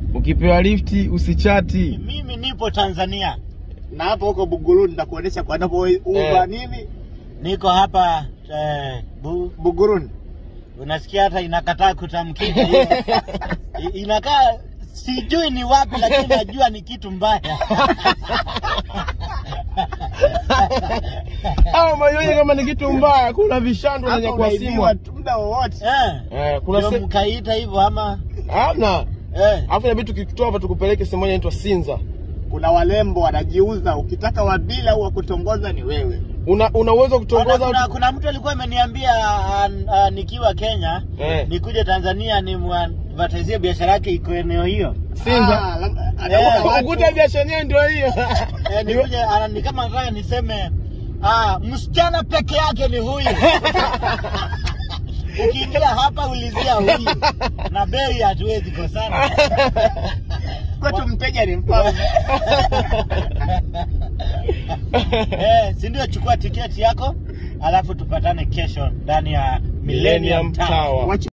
Ukipewa lifti usichati. Mimi nipo Tanzania. Na hapo huko Buguruni nitakuonesha kwa napo nini? Niko hapa Buguruni. Unasikia hata inakataa kutamkika hiyo. Inakaa sijui ni wapi lakini najua ni kitu mbaya. Mayoye kama ni kitu mbaya, kuna vishandu na kwa simu muda wowote. Kuna sehemu mkaita hivyo ama hamna. Alafu inabidi tukikutoa hapa tukupeleke sehemu moja inaitwa Sinza. Kuna walembo wanajiuza, ukitaka wa bila au kutongoza ni wewe. Una uwezo kutongoza. Kuna mtu alikuwa ameniambia nikiwa Kenya nikuje Tanzania ni mwadvertise biashara yake iko eneo hiyo. Sinza. Ukuta biashara yenyewe ndio hiyo. Nikuje ni kama nataka niseme msichana peke yake ni huyu. Ukiingia hapa ulizia huyu. Na bei hatuwezi kosana. Kwetu mteja ni mfano. Si ndio, chukua tiketi yako alafu tupatane kesho ndani ya Millennium Tower.